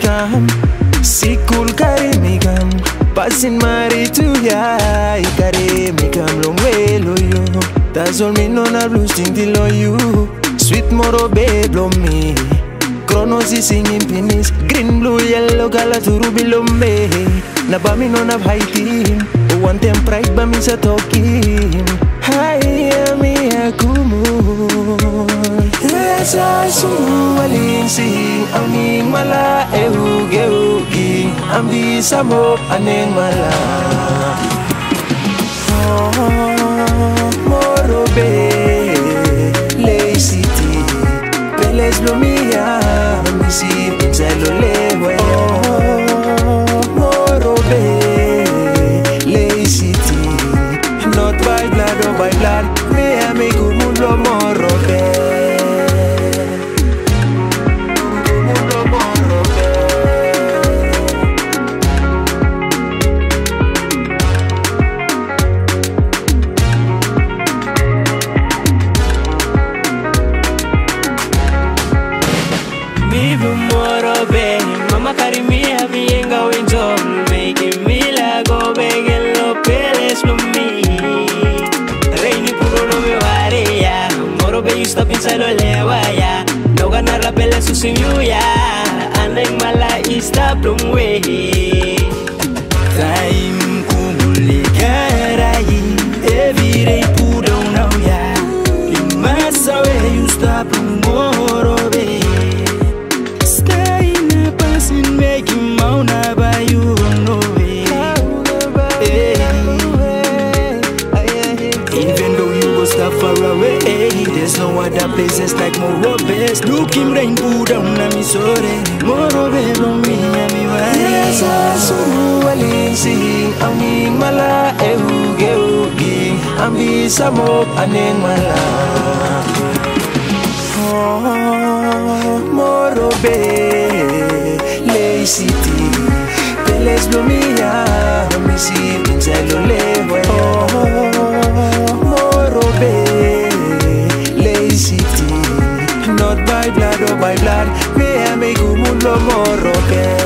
mikam, sikul kare mikam, passing mari to ya, kare mikam long way lo you. That's all me know na blues ting till on you. Sweet moro babe blow me. Chronos is singing penis. Green, blue, yellow, color to ruby lombe. Na ba mi no na high team. One them pride ba mi sa talking. Hi, ami akumu. Esa su walinsi. Aming mala ehuge ugi. Ambi samo aneng mala. Moro be lazy tea. Peles lo mia. Si pincelo lewe moro be lazy tea. Not by blood or by blood. Me amigo mulo moro be. Mulo moro be. Moro be, mama carry me happy and going job, making me la go beg and lo peles lo me. Rainy puro no me varia, moro be you stop inside lo lewa ya. No ganar la pele su sinyu ya, anda en mala y stop long way. Time kumuli karai, every day puro now ya. In massa way you stop moro be. Making mauna by you no way. Even though you go stop far away, there's no other places like Morobes. Look him rain put down na mi sore. Morobe from me and me wa. Esa su walinsi. Aming mala ehuge ugi. Ambi samo aneng mala. Morobe lazy tea. Peles lo mia. Me si pincelo lewe moro be lazy tea. Not by blood or by blood. Me amigo mulo moro be.